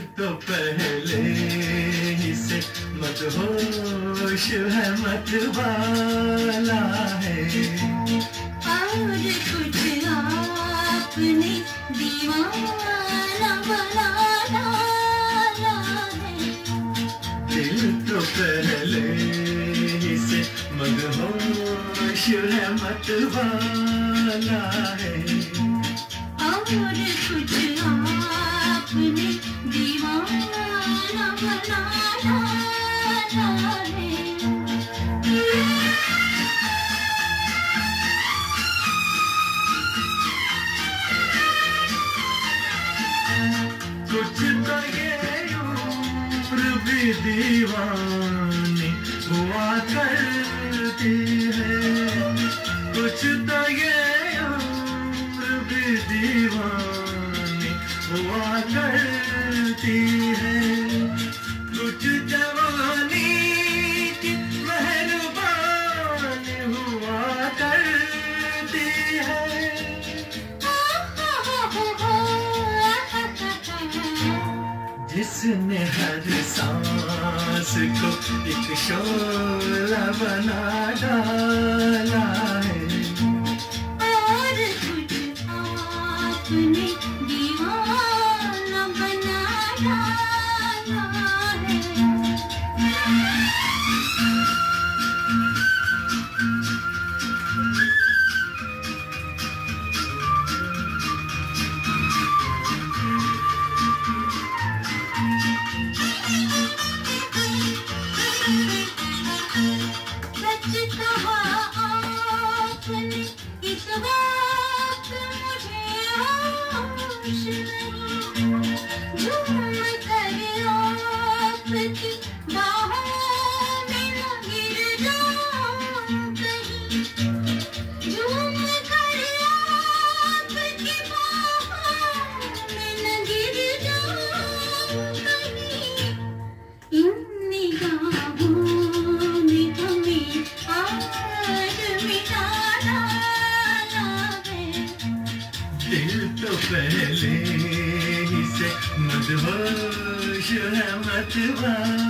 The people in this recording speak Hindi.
तो पहले ही से मदहोश है, मतवाला है। और कुछ आपने दीवाना बना डाला है। दिल तो पहले ही से मदहोश है, मतवाला है। और कुछ आपने दीवाना बना डाला है। कुछ तो ये उम्र भी दीवानी हुआ करती है, कुछ तो ये उम्र भी दीवानी हुआ करती है। कुछ जवानी की मेहरबानी हुआ करती है। जिसने हर सांस को एक शोला बना डाला है। और कुछ आपने दीवाना बना डाला है। सच कहा आपने, इस वक्त मुझे होश नहीं। झूम कर आपकी बाहों में न गिर जाऊं कहीं। झूम कर आपकी बाहों में न गिर जाऊं कहीं। इन निगाहों में हमें आज मिटा डाला है। दिल तो पहले ही से मदहोश है, मतवाला